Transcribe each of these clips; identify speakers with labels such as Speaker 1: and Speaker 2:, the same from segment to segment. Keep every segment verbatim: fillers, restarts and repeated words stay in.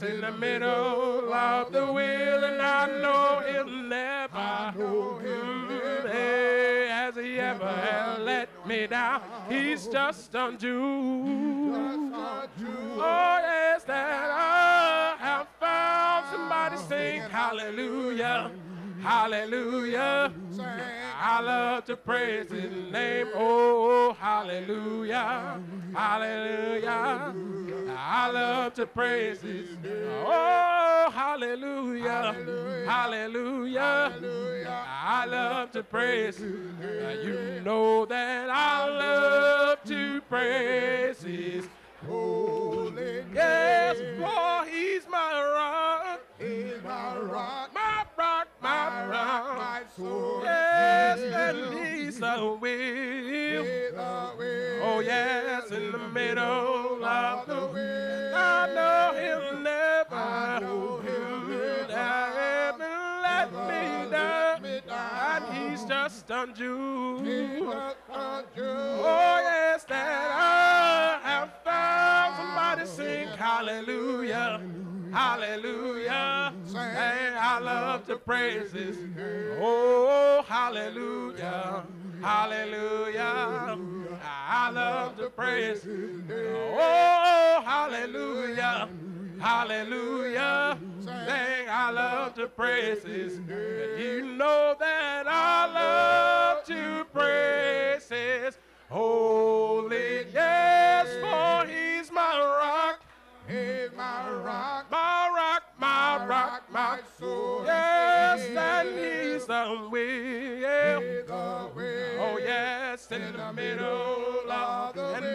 Speaker 1: in the middle of the wheel, and I know he'll never,
Speaker 2: I know he'll never,
Speaker 1: hey, has he ever
Speaker 2: never
Speaker 1: let me down. He's just undue.
Speaker 2: just undue.
Speaker 1: Oh, yes, that I have found. Somebody sing hallelujah, hallelujah. I love to praise his name. Oh, hallelujah, hallelujah. I love to praise his name. Oh, hallelujah, hallelujah. I love to praise his name. You know that I love to praise his
Speaker 2: Holy
Speaker 1: yes,
Speaker 2: name.
Speaker 1: for he's my rock,
Speaker 2: He's my rock,
Speaker 1: my rock, my
Speaker 2: my rock,
Speaker 1: rock.
Speaker 2: my sword.
Speaker 1: Yes, and he's the wheel.
Speaker 2: He's the wheel.
Speaker 1: Oh, yes, in the middle of the wheel.
Speaker 2: wheel.
Speaker 1: I know he'll never,
Speaker 2: I know he'll never,
Speaker 1: never let
Speaker 2: never
Speaker 1: me
Speaker 2: let
Speaker 1: down.
Speaker 2: me down.
Speaker 1: And he's just undue.
Speaker 2: He's just undue.
Speaker 1: Oh, yes, that I have found. Somebody sing hallelujah, hallelujah. And I love to praise his name. Oh, hallelujah, hallelujah. I love to praise his name. Oh, hallelujah, hallelujah. Sing, I love to praise his name. You know that I love to praise his holy, yes, for he's my rock,
Speaker 2: He's my rock,
Speaker 1: my rock, my rock, my
Speaker 2: sword.
Speaker 1: yes, and he's the wheel.
Speaker 2: He's the wheel.
Speaker 1: Oh, yes, in the middle of the and
Speaker 2: wheel.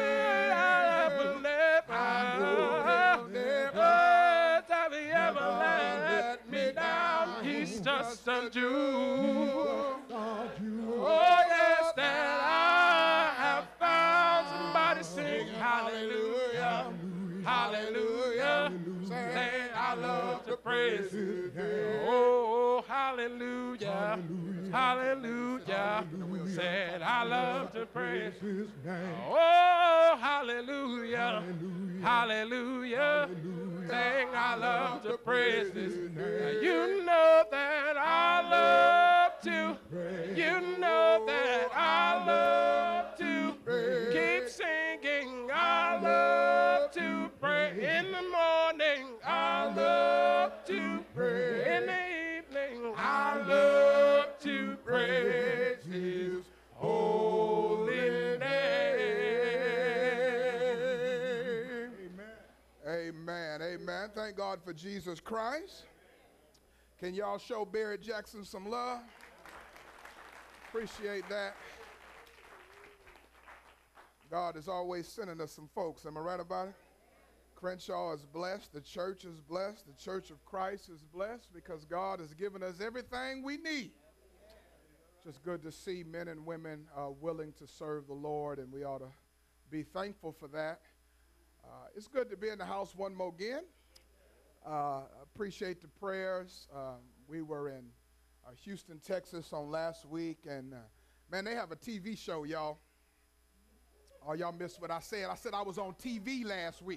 Speaker 1: I will never,
Speaker 2: I will never,
Speaker 1: yes, have he ever
Speaker 2: never
Speaker 1: let
Speaker 2: let
Speaker 1: me
Speaker 2: me
Speaker 1: down.
Speaker 2: down.
Speaker 1: He's just undue.
Speaker 2: undue.
Speaker 1: Oh, yes, that I have found. Somebody sing hallelujah, hallelujah. Say, I love to praise his name. Oh, hallelujah, hallelujah. Said, I love to praise his name. Oh, hallelujah, hallelujah. Saying, I love to praise his name. You know that I love to, you know that I love to keep singing. I love to pray in the morning. I love to pray in the evening. I love to praise his holy name.
Speaker 2: Amen, amen. Thank God for Jesus Christ. Can y'all show Barrett Jackson some love? Appreciate that. God is always sending us some folks. Am I right about it? Crenshaw is blessed. The church is blessed. The Church of Christ is blessed because God has given us everything we need. Just good to see men and women uh, willing to serve the Lord, and we ought to be thankful for that. Uh, it's good to be in the house one more again. Uh, appreciate the prayers. Uh, we were in uh, Houston, Texas on last week, and uh, man, they have a T V show, y'all. Oh, y'all missed what I said. I said I was on T V last week.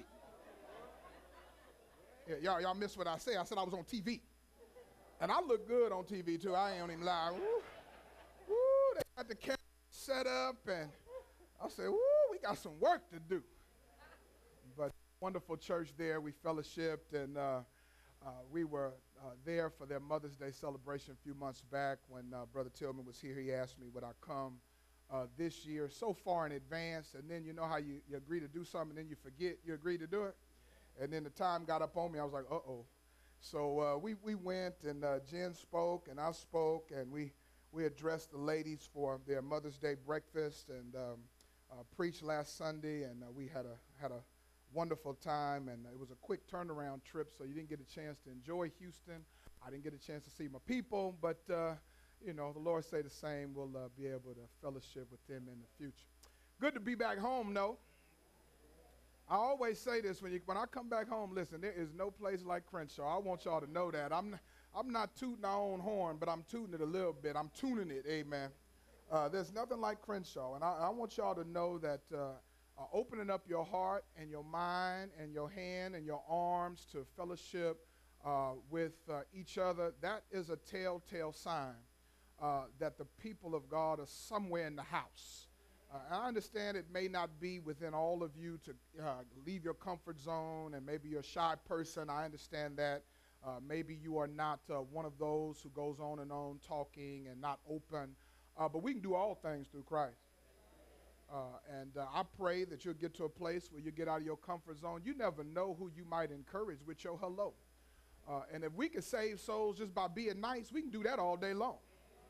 Speaker 2: Yeah, y'all, y'all missed what I said. I said I was on T V. And I look good on T V, too. I ain't even lie. Woo, woo, they got the camera set up, and I said, woo, we got some work to do. But wonderful church there. We fellowshipped, and uh, uh, we were uh, there for their Mother's Day celebration a few months back when uh, Brother Tillman was here. He asked me would I come uh, this year so far in advance, and then you know how you, you agree to do something, and then you forget you agree to do it. And then the time got up on me. I was like, uh-oh. So uh, we, we went, and uh, Jen spoke, and I spoke, and we, we addressed the ladies for their Mother's Day breakfast, and um, uh, preached last Sunday, and uh, we had a had a wonderful time, and it was a quick turnaround trip, so you didn't get a chance to enjoy Houston. I didn't get a chance to see my people, but, uh, you know, the Lord say the same. We'll uh, be able to fellowship with them in the future. Good to be back home, though. I always say this, when you, when I come back home, listen, there is no place like Crenshaw. I want y'all to know that. I'm, n- I'm not tooting our own horn, but I'm tooting it a little bit. I'm tuning it, amen. Uh, there's nothing like Crenshaw, and I, I want y'all to know that uh, uh, opening up your heart and your mind and your hand and your arms to fellowship uh, with uh, each other, that is a telltale sign uh, that the people of God are somewhere in the house. Uh, I understand it may not be within all of you to uh, leave your comfort zone, and maybe you're a shy person. I understand that. Uh, maybe you are not uh, one of those who goes on and on talking and not open. Uh, but we can do all things through Christ. Uh, and uh, I pray that you'll get to a place where you get out of your comfort zone. You never know who you might encourage with your hello. Uh, and if we can save souls just by being nice, we can do that all day long.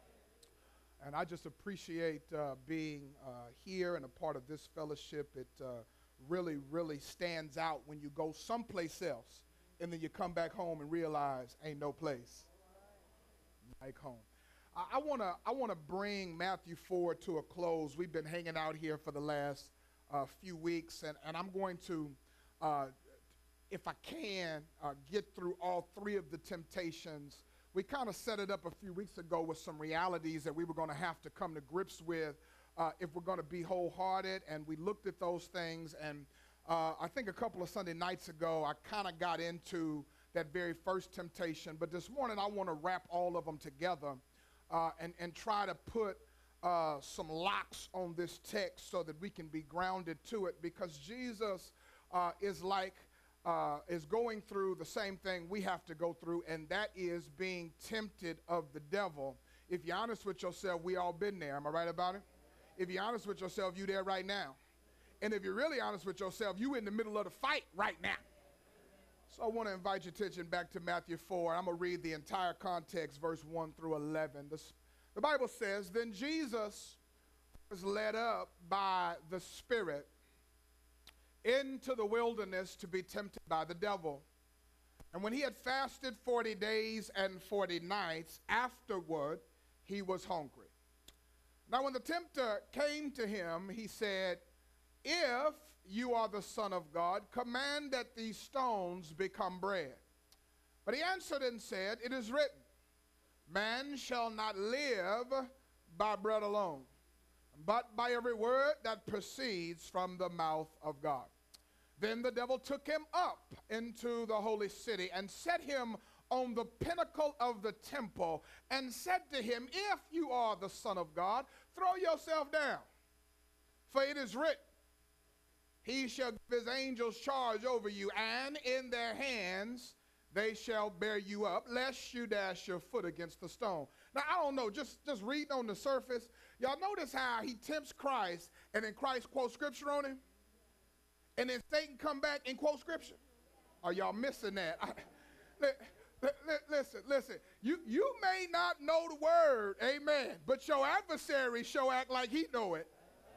Speaker 2: And I just appreciate uh, being uh, here and a part of this fellowship. It uh, really, really stands out when you go someplace else and then you come back home and realize ain't no place like home. I want to I want to bring Matthew four to a close. We've been hanging out here for the last uh, few weeks, and, and I'm going to, uh, if I can, uh, get through all three of the temptations. We kind of set it up a few weeks ago with some realities that we were going to have to come to grips with uh, if we're going to be wholehearted, and we looked at those things, and uh, I think a couple of Sunday nights ago, I kind of got into that very first temptation, but this morning I want to wrap all of them together uh, and, and try to put uh, some locks on this text so that we can be grounded to it, because Jesus uh, is like, uh, is going through the same thing we have to go through, and that is being tempted of the devil. If you're honest with yourself, we all been there. Am I right about it? If you're honest with yourself, you there right now. And if you're really honest with yourself, you in the middle of the fight right now. So I want to invite your attention back to Matthew four. I'm going to read the entire context, verse one through eleven. The, the Bible says, "Then Jesus was led up by the Spirit into the wilderness to be tempted by the devil. And when he had fasted forty days and forty nights, afterward he was hungry. Now when the tempter came to him, he said, 'If you are the Son of God, command that these stones become bread.' But he answered and said, 'It is written, man shall not live by bread alone, but by every word that proceeds from the mouth of God.' Then the devil took him up into the holy city and set him on the pinnacle of the temple and said to him, 'If you are the Son of God, throw yourself down. For it is written, he shall give his angels charge over you, and in their hands they shall bear you up, lest you dash your foot against the stone.'" Now, I don't know, just, just reading on the surface, y'all notice how he tempts Christ, and then Christ quotes scripture on him? And then Satan come back and quote scripture? Are y'all missing that? I, li, li, li, listen, listen, you, you may not know the word, amen, but your adversary sure act like he know it.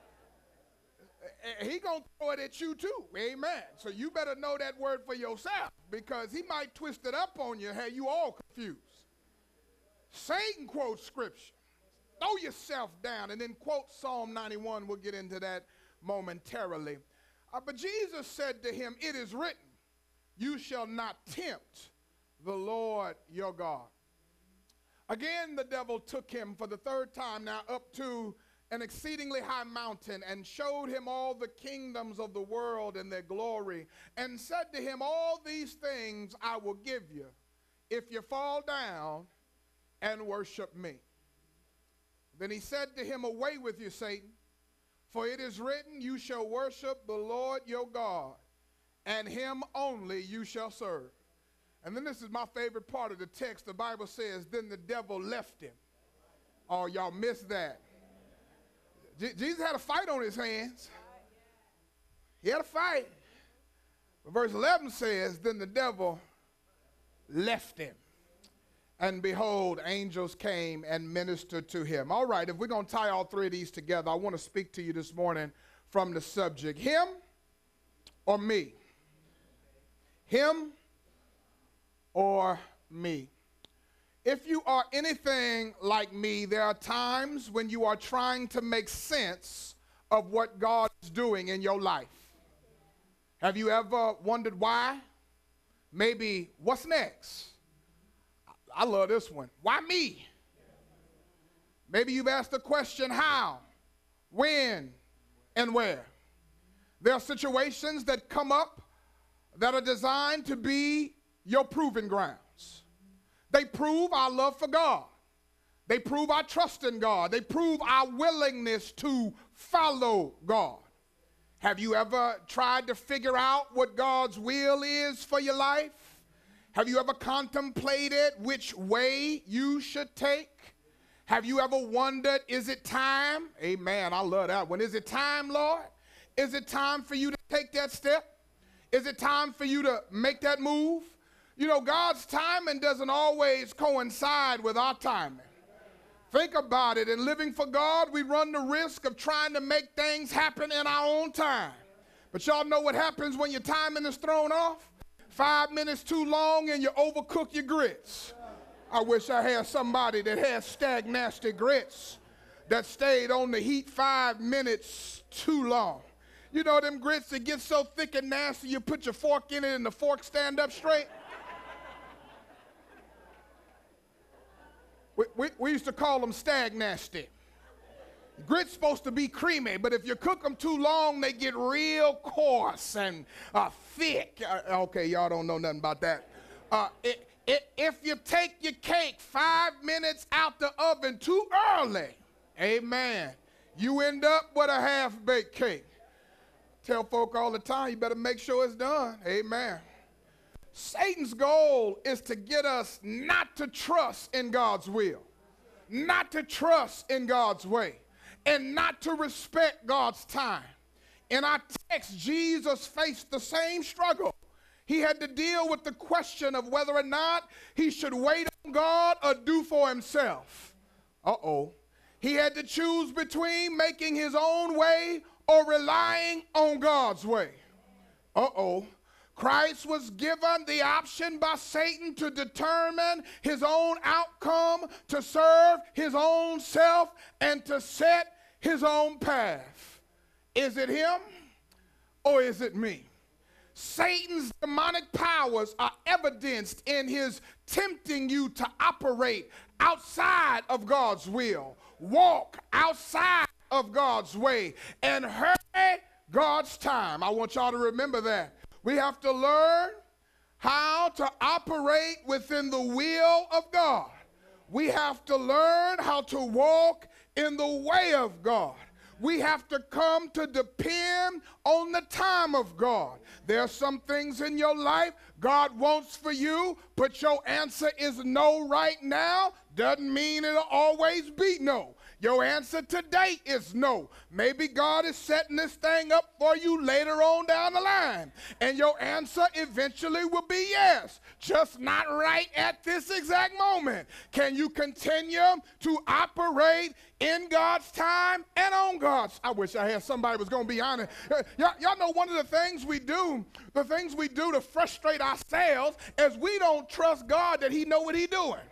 Speaker 2: He gonna throw it at you too, amen. So you better know that word for yourself, because he might twist it up on you, have you all confused. Satan quotes scripture. Throw yourself down, and then quote Psalm ninety-one. We'll get into that momentarily. Uh, but Jesus said to him, "It is written, you shall not tempt the Lord your God." Again, the devil took him for the third time now up to an exceedingly high mountain and showed him all the kingdoms of the world and their glory, and said to him, "All these things I will give you if you fall down and worship me." Then he said to him, "Away with you, Satan, for it is written, you shall worship the Lord your God, and him only you shall serve." And then this is my favorite part of the text. The Bible says, then the devil left him. Oh, y'all missed that. Je- Jesus had a fight on his hands. He had a fight. But verse eleven says, then the devil left him. And behold, angels came and ministered to him. All right, if we're going to tie all three of these together, I want to speak to you this morning from the subject, him or me? Him or me? If you are anything like me, there are times when you are trying to make sense of what God is doing in your life. Have you ever wondered why? Maybe what's next? I love this one. Why me? Maybe you've asked the question, how, when, and where? There are situations that come up that are designed to be your proving grounds. They prove our love for God. They prove our trust in God. They prove our willingness to follow God. Have you ever tried to figure out what God's will is for your life? Have you ever contemplated which way you should take? Have you ever wondered, is it time? Amen, I love that one. Is it time, Lord? Is it time for you to take that step? Is it time for you to make that move? You know, God's timing doesn't always coincide with our timing. Think about it. In living for God, we run the risk of trying to make things happen in our own time. But y'all know what happens when your timing is thrown off? Five minutes too long and you overcook your grits. I wish I had somebody that had stag-nasty grits that stayed on the heat five minutes too long. You know them grits that get so thick and nasty you put your fork in it and the fork stand up straight? We, we, we used to call them stag-nasty. Grits supposed to be creamy, but if you cook them too long, they get real coarse and uh, thick. Uh, okay, y'all don't know nothing about that. Uh, it, it, if you take your cake five minutes out the oven too early, amen, you end up with a half-baked cake. Tell folk all the time, you better make sure it's done. Amen. Satan's goal is to get us not to trust in God's will, not to trust in God's way, and not to respect God's time. In our text, Jesus faced the same struggle. He had to deal with the question of whether or not he should wait on God or do for himself. Uh-oh. He had to choose between making his own way or relying on God's way. Uh-oh. Christ was given the option by Satan to determine his own outcome, to serve his own self, and to set his own path. Is it him or is it me? Satan's demonic powers are evidenced in his tempting you to operate outside of God's will, walk outside of God's way, and hurry God's time. I want y'all to remember that. We have to learn how to operate within the will of God. We have to learn how to walk in the way of God. We have to come to depend on the time of God. There are some things in your life God wants for you, but your answer is no right now. Doesn't mean it'll always be no. Your answer today is no. Maybe God is setting this thing up for you later on down the line, and your answer eventually will be yes, just not right at this exact moment. Can you continue to operate in God's time and on God's? I wish I had somebody who was going to be honest. Y'all, y'all know one of the things we do, the things we do to frustrate ourselves is we don't trust God that he know what he's doing.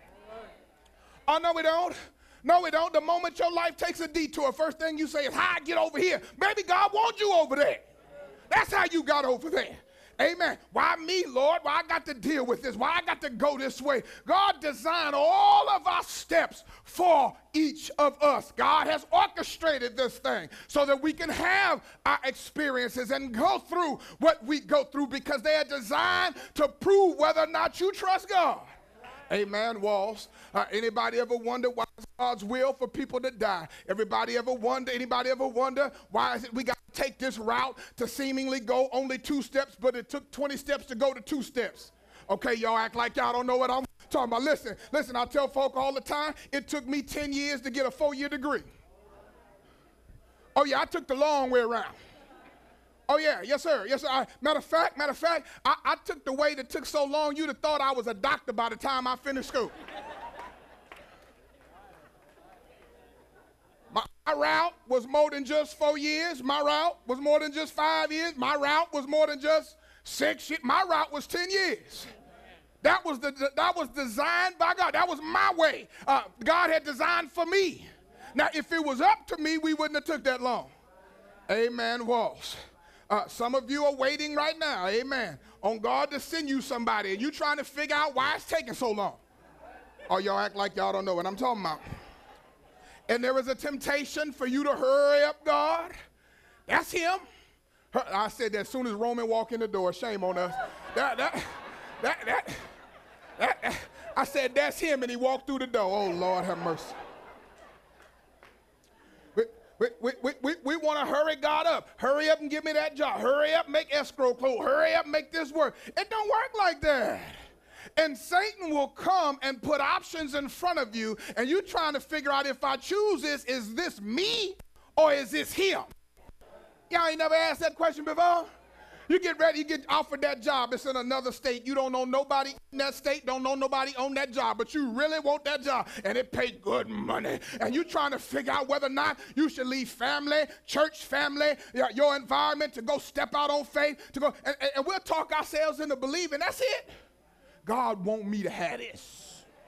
Speaker 2: Oh, no, we don't. No, we don't. The moment your life takes a detour, first thing you say is, how I get over here? Maybe God wants you over there. That's how you got over there. Amen. Why me, Lord? Why I got to deal with this? Why I got to go this way? God designed all of our steps for each of us. God has orchestrated this thing so that we can have our experiences and go through what we go through because they are designed to prove whether or not you trust God. Amen, Walls. Uh, anybody ever wonder why it's God's will for people to die? Everybody ever wonder, anybody ever wonder why is it we got to take this route to seemingly go only two steps, but it took twenty steps to go to two steps? Okay, y'all act like y'all don't know what I'm talking about. Listen, listen, I tell folk all the time, it took me ten years to get a four-year degree. Oh, yeah, I took the long way around. Oh, yeah, yes, sir, yes, sir. I, matter of fact, matter of fact, I, I took the way that took so long you'd have thought I was a doctor by the time I finished school. My, my route was more than just four years. My route was more than just five years. My route was more than just six years. My route was ten years. That was, the, that was designed by God. That was my way. Uh, God had designed for me. Now, if it was up to me, we wouldn't have took that long. Amen, Walls. Uh, some of you are waiting right now, amen, on God to send you somebody, and you trying to figure out why it's taking so long. Or y'all act like y'all don't know what I'm talking about. And there is a temptation for you to hurry up God. That's him. Her, I said that as soon as Roman walked in the door, shame on us. That, that, that, that, that, that, I said, that's him, and he walked through the door. Oh, Lord, have mercy. We, we, we, we, we, we want to hurry God up. Hurry up and give me that job. Hurry up, make escrow close. Hurry up, make this work. It don't work like that. And Satan will come and put options in front of you, and you're trying to figure out, if I choose this, is this me or is this him? Y'all ain't never asked that question before? You get ready, you get offered that job. It's in another state. You don't know nobody in that state, don't know nobody on that job, but you really want that job, and it paid good money. And you're trying to figure out whether or not you should leave family, church family, your, your environment, to go step out on faith, to go, and, and we'll talk ourselves into believing that's it. God want me to have this.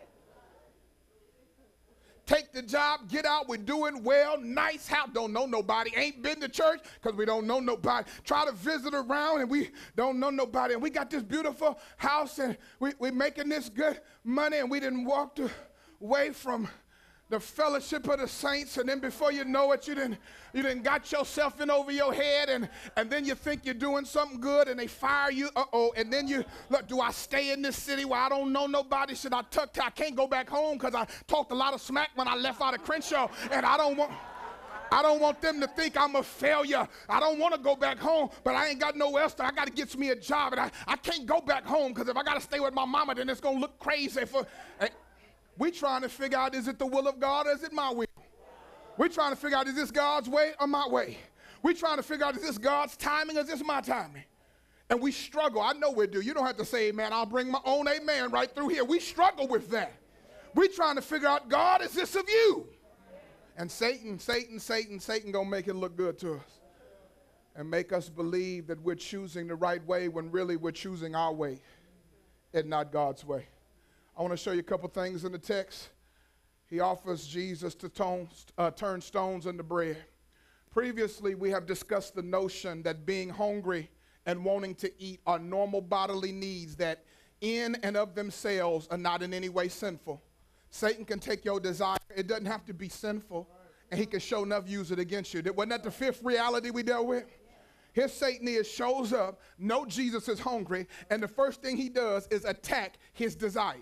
Speaker 2: Take the job, get out, we're doing well, nice house, don't know nobody, ain't been to church because we don't know nobody. Try to visit around and we don't know nobody. And we got this beautiful house and we, we're making this good money, and we didn't walk away from the fellowship of the saints, and then before you know it, you didn't you didn't got yourself in over your head, and, and then you think you're doing something good, and they fire you, uh-oh, and then you, look, do I stay in this city where I don't know nobody? Should I tuck to, I can't go back home because I talked a lot of smack when I left out of Crenshaw, and I don't want, I don't want them to think I'm a failure. I don't want to go back home, but I ain't got nowhere else. I got to get me a job, and I, I can't go back home because if I got to stay with my mama, then it's going to look crazy. For, and, we trying to figure out, is it the will of God or is it my will? We're trying to figure out, is this God's way or my way? We're trying to figure out, is this God's timing or is this my timing? And we struggle. I know we do. You don't have to say amen. I'll bring my own amen right through here. We struggle with that. We're trying to figure out, God, is this of you? And Satan, Satan, Satan, Satan gonna make it look good to us and make us believe that we're choosing the right way when really we're choosing our way and not God's way. I want to show you a couple things in the text. He offers Jesus to tone, uh, turn stones into bread. Previously, we have discussed the notion that being hungry and wanting to eat are normal bodily needs that in and of themselves are not in any way sinful. Satan can take your desire. It doesn't have to be sinful, and he can show enough use it against you. Wasn't that the fifth reality we dealt with? Here Satan is, shows up, know Jesus is hungry, and the first thing he does is attack his desire.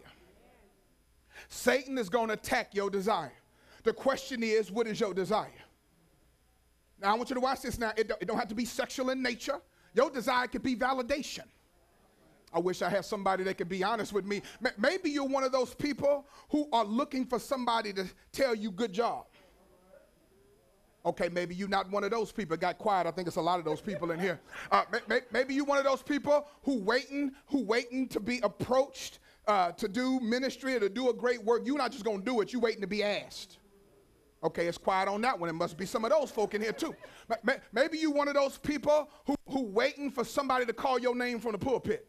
Speaker 2: Satan is going to attack your desire. The question is, what is your desire? Now, I want you to watch this now. It don't, it don't have to be sexual in nature. Your desire could be validation. I wish I had somebody that could be honest with me. M- maybe you're one of those people who are looking for somebody to tell you good job. Okay, maybe you're not one of those people. It got quiet. I think it's a lot of those people in here. Uh, may, maybe you're one of those people who waiting, who waiting to be approached Uh, to do ministry or to do a great work. You're not just going to do it. You're waiting to be asked. Okay, it's quiet on that one. It must be some of those folk in here too. Maybe you're one of those people who, who waiting for somebody to call your name from the pulpit.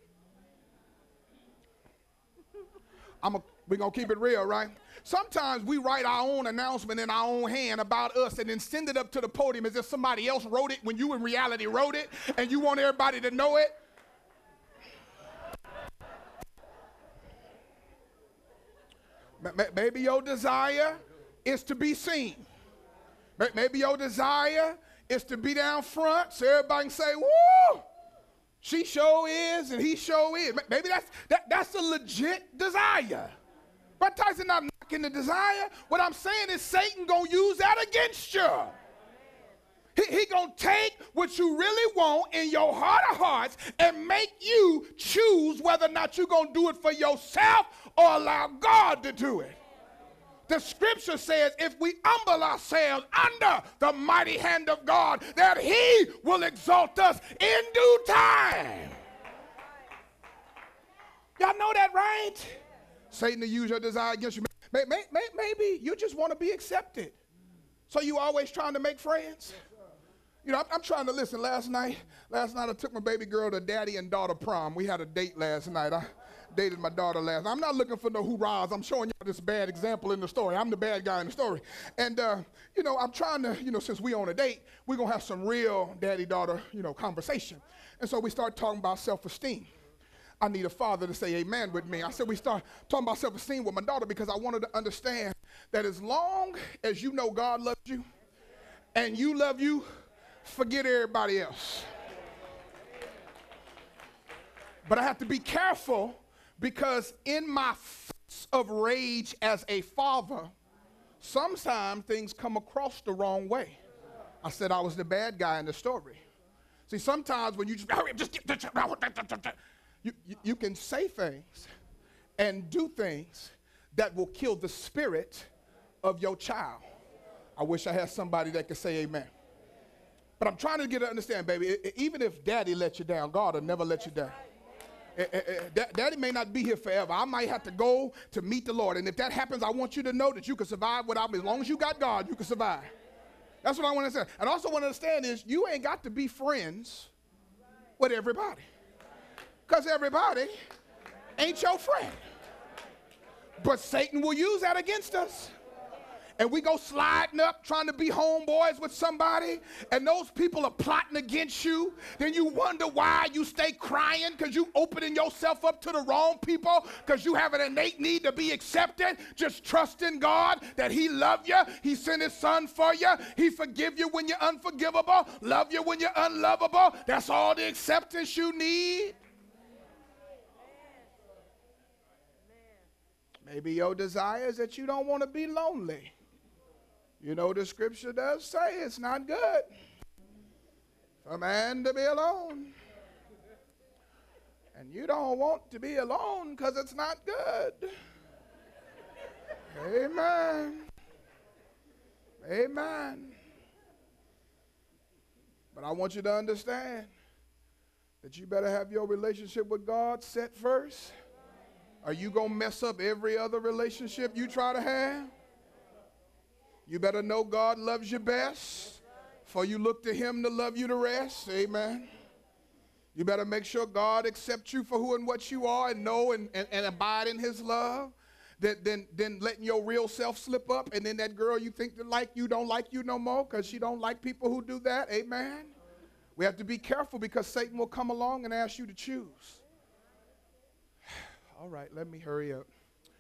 Speaker 2: I'm a, we're going to keep it real, right? Sometimes we write our own announcement in our own hand about us and then send it up to the podium as if somebody else wrote it when you in reality wrote it and you want everybody to know it. Maybe your desire is to be seen. Maybe your desire is to be down front so everybody can say, woo, she sure is and he sure is. Maybe that's, that, that's a legit desire. But Tyson, not knocking the desire. What I'm saying is Satan gonna use that against you. He, he gonna take what you really want in your heart of hearts and make you choose whether or not you're gonna do it for yourself or allow God to do it. The scripture says if we humble ourselves under the mighty hand of God, that he will exalt us in due time. Y'all know that, right? Satan will use your desire against you. Maybe you just want to be accepted. So you always trying to make friends? You know, I'm, I'm trying to listen. Last night, last night I took my baby girl to daddy and daughter prom. We had a date last night. I dated my daughter last night. I'm not looking for no hoorahs. I'm showing y'all this bad example in the story. I'm the bad guy in the story. And, uh, you know, I'm trying to, you know, since we on a date, we're going to have some real daddy-daughter, you know, conversation. And so we start talking about self-esteem. I need a father to say amen with me. I said we start talking about self-esteem with my daughter because I wanted to understand that as long as you know God loves you and you love you, forget everybody else. But I have to be careful because in my fits of rage as a father, sometimes things come across the wrong way. I said I was the bad guy in the story. See, sometimes when you just, just you, you, you can say things and do things that will kill the spirit of your child. I wish I had somebody that could say amen. But I'm trying to get to understand, baby, even if daddy let you down, God will never let you down. Daddy may not be here forever. I might have to go to meet the Lord. And if that happens, I want you to know that you can survive without me. As long as you got God, you can survive. That's what I want to say. And also want to understand is you ain't got to be friends with everybody. Because everybody ain't your friend. But Satan will use that against us. And we go sliding up trying to be homeboys with somebody, and those people are plotting against you. Then you wonder why you stay crying because you opening yourself up to the wrong people because you have an innate need to be accepted. Just trust in God that he loved you. He sent his son for you. He forgive you when you're unforgivable, love you when you're unlovable. That's all the acceptance you need. Maybe your desire is that you don't want to be lonely. You know, the scripture does say it's not good for a man to be alone. And you don't want to be alone because it's not good. Amen. Amen. But I want you to understand that you better have your relationship with God set first. Are you going to mess up every other relationship you try to have? You better know God loves you best, for you look to him to love you the rest. Amen. You better make sure God accepts you for who and what you are and know and, and, and abide in his love. That, then, then letting your real self slip up, and then that girl you think that like you don't like you no more because she don't like people who do that. Amen. We have to be careful because Satan will come along and ask you to choose. All right, let me hurry up.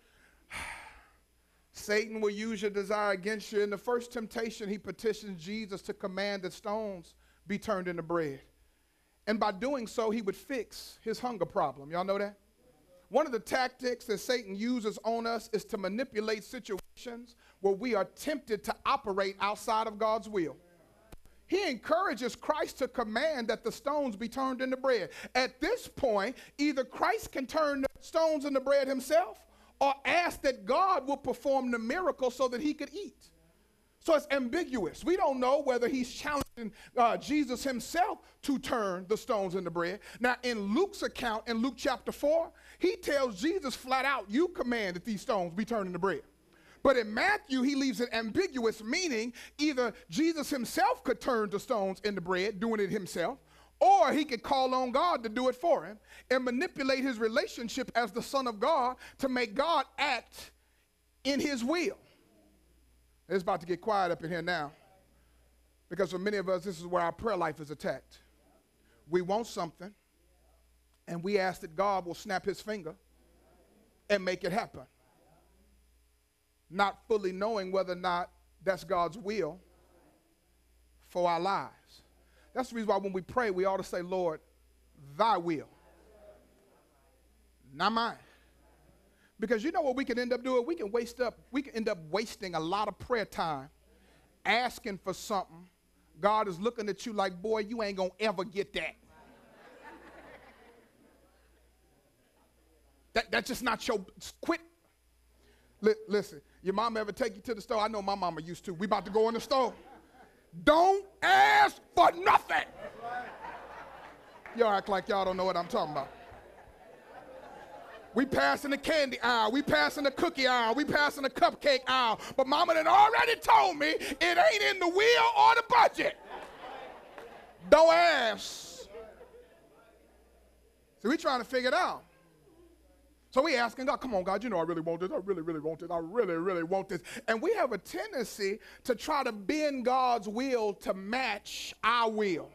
Speaker 2: Satan will use your desire against you. In the first temptation, he petitions Jesus to command that stones be turned into bread. And by doing so, he would fix his hunger problem. Y'all know that? One of the tactics that Satan uses on us is to manipulate situations where we are tempted to operate outside of God's will. He encourages Christ to command that the stones be turned into bread. At this point, either Christ can turn the stones into bread himself, or ask that God will perform the miracle so that he could eat. So it's ambiguous. We don't know whether he's challenging uh, Jesus himself to turn the stones into bread. Now, in Luke's account, in Luke chapter four, he tells Jesus flat out, you command that these stones be turned into bread. But in Matthew, he leaves it ambiguous, meaning either Jesus himself could turn the stones into bread, doing it himself, or he could call on God to do it for him and manipulate his relationship as the Son of God to make God act in his will. It's about to get quiet up in here now, because for many of us, this is where our prayer life is attacked. We want something, and we ask that God will snap his finger and make it happen, not fully knowing whether or not that's God's will for our lives. That's the reason why when we pray, we ought to say, Lord, thy will, not mine. Because you know what we can end up doing? We can waste up, we can end up wasting a lot of prayer time asking for something. God is looking at you like, boy, you ain't gonna ever get that. that that's just not your, quit. Li- listen, your mom ever take you to the store? I know my mama used to. We about to go in the store. Don't ask for nothing. Y'all act like y'all don't know what I'm talking about. We passing the candy aisle. We passing the cookie aisle. We passing the cupcake aisle. But mama done already told me it ain't in the will or the budget. Don't ask. So we trying to figure it out. So we asking God, come on, God, you know I really want this. I really, really want this. I really, really want this. And we have a tendency to try to bend God's will to match our will.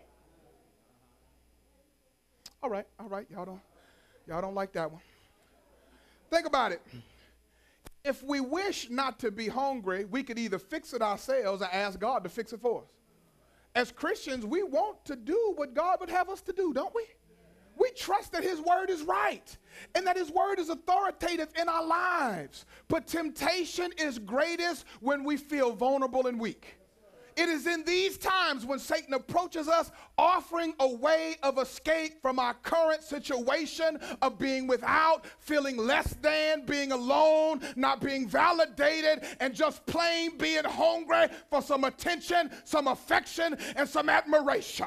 Speaker 2: All right, all right, y'all don't, y'all don't like that one. Think about it. If we wish not to be hungry, we could either fix it ourselves or ask God to fix it for us. As Christians, we want to do what God would have us to do, don't we? We trust that his word is right and that his word is authoritative in our lives. But temptation is greatest when we feel vulnerable and weak. It is in these times when Satan approaches us offering a way of escape from our current situation of being without, feeling less than, being alone, not being validated, and just plain being hungry for some attention, some affection, and some admiration.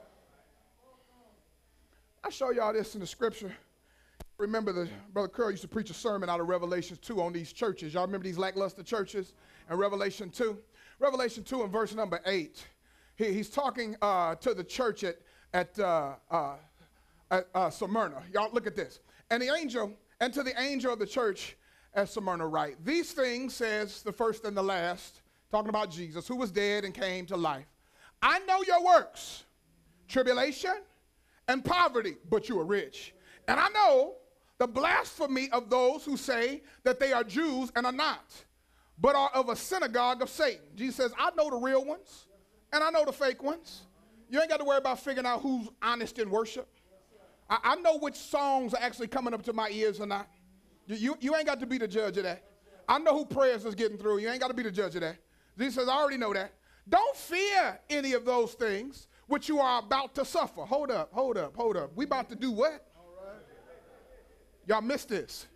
Speaker 2: I'll show y'all this in the scripture. Remember, the Brother Curl used to preach a sermon out of Revelation two on these churches. Y'all remember these lackluster churches in Revelation two? Revelation two and verse number eight, he, he's talking uh, to the church at, at, uh, uh, at uh, Smyrna. Y'all look at this. And the angel, and to the angel of the church at Smyrna write, these things says the first and the last, talking about Jesus, who was dead and came to life. I know your works, tribulation and poverty, but you are rich. And I know the blasphemy of those who say that they are Jews and are not, but are of a synagogue of Satan. Jesus says, I know the real ones, and I know the fake ones. You ain't got to worry about figuring out who's honest in worship. I, I know which songs are actually coming up to my ears or not. You, you, you ain't got to be the judge of that. I know who prayers is getting through. You ain't got to be the judge of that. Jesus says, I already know that. Don't fear any of those things which you are about to suffer. Hold up, hold up, hold up. We about to do what? Y'all missed this.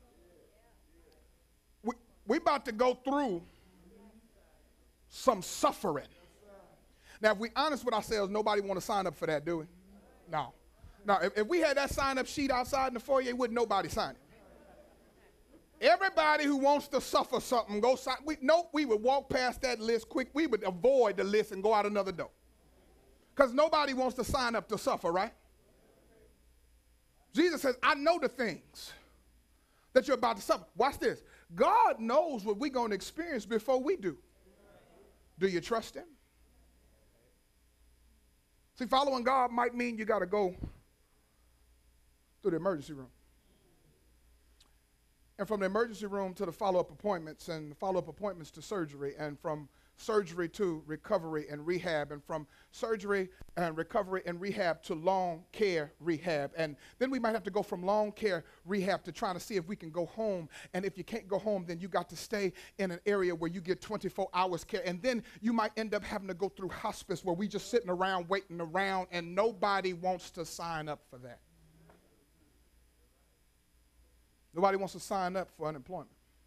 Speaker 2: We're about to go through some suffering. Now, if we're honest with ourselves, nobody want to sign up for that, do we? No. No, if, if we had that sign-up sheet outside in the foyer, wouldn't nobody sign it. Everybody who wants to suffer something, go sign. We, nope, we would walk past that list quick. We would avoid the list and go out another door. Because nobody wants to sign up to suffer, right? Jesus says, I know the things that you're about to suffer. Watch this. God knows what we're going to experience before we do. Do you trust him? See, following God might mean you got to go through the emergency room. And from the emergency room to the follow-up appointments, and the follow-up appointments to surgery, and from surgery to recovery and rehab, and from surgery and recovery and rehab to long care rehab. And then we might have to go from long care rehab to trying to see if we can go home. And if you can't go home, then you got to stay in an area where you get twenty-four hours care. And then you might end up having to go through hospice, where we just sitting around waiting around, and nobody wants to sign up for that. Nobody wants to sign up for unemployment.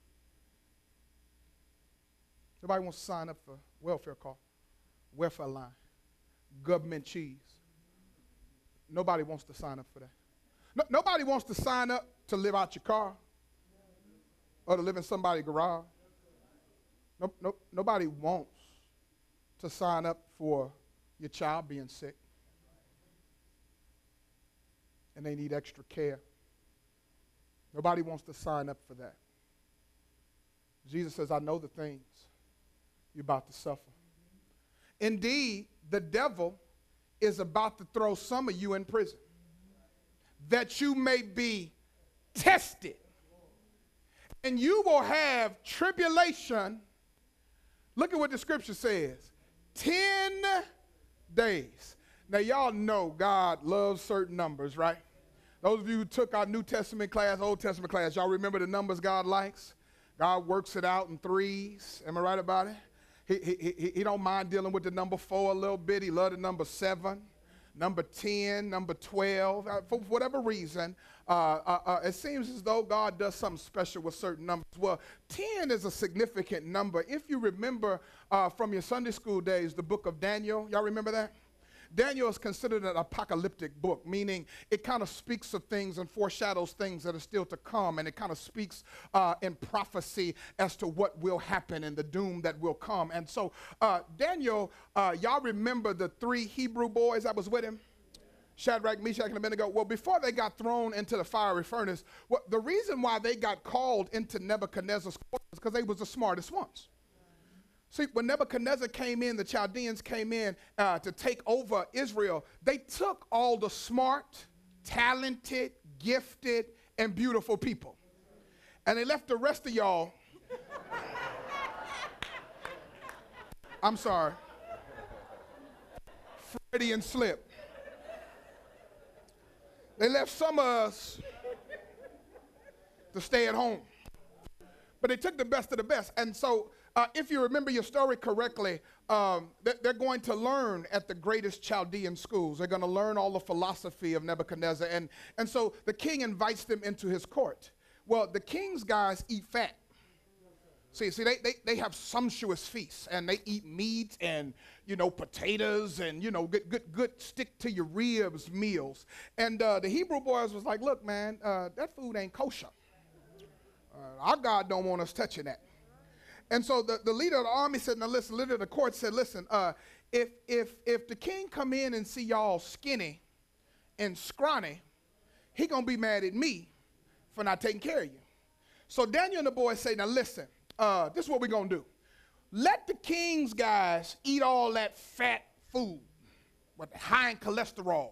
Speaker 2: Nobody wants to sign up for welfare call, welfare line, government cheese. Nobody wants to sign up for that. No, nobody wants to sign up to live out your car or to live in somebody's garage. No, no, nobody wants to sign up for your child being sick and they need extra care. Nobody wants to sign up for that. Jesus says, I know the things you're about to suffer. Indeed, the devil is about to throw some of you in prison, that you may be tested. And you will have tribulation. Look at what the scripture says. Ten days. Now, y'all know God loves certain numbers, right? Those of you who took our New Testament class, Old Testament class, y'all remember the numbers God likes? God works it out in threes. Am I right about it? He, he, he, he don't mind dealing with the number four a little bit. He loves the number seven, number ten, number twelve. Uh, for whatever reason, uh, uh, uh, it seems as though God does something special with certain numbers. Well, ten is a significant number. If you remember uh, from your Sunday school days, the book of Daniel, y'all remember that? Daniel is considered an apocalyptic book, meaning it kind of speaks of things and foreshadows things that are still to come, and it kind of speaks uh, in prophecy as to what will happen and the doom that will come. And so uh, Daniel, uh, y'all remember the three Hebrew boys that was with him? Shadrach, Meshach, and Abednego. Well, before they got thrown into the fiery furnace, well, the reason why they got called into Nebuchadnezzar's court is because they was the smartest ones. See, when Nebuchadnezzar came in, the Chaldeans came in uh, to take over Israel, they took all the smart, talented, gifted, and beautiful people. And they left the rest of y'all, I'm sorry, Freddie and Slip. They left some of us to stay at home. But they took the best of the best. And so uh, if you remember your story correctly, um, they're going to learn at the greatest Chaldean schools. They're going to learn all the philosophy of Nebuchadnezzar. And, and so the king invites them into his court. Well, the king's guys eat fat. See, see, they, they, they have sumptuous feasts, and they eat meat and, you know, potatoes and, you know, good, good, good stick to your ribs meals. And uh, the Hebrew boys was like, look, man, uh, that food ain't kosher. Uh, our God don't want us touching that. And so the, the leader of the army said, now listen, the leader of the court said, listen, uh, if, if, if the king come in and see y'all skinny and scrawny, he gonna be mad at me for not taking care of you. So Daniel and the boys say, now listen, uh, this is what we're gonna do. Let the king's guys eat all that fat food with high in cholesterol.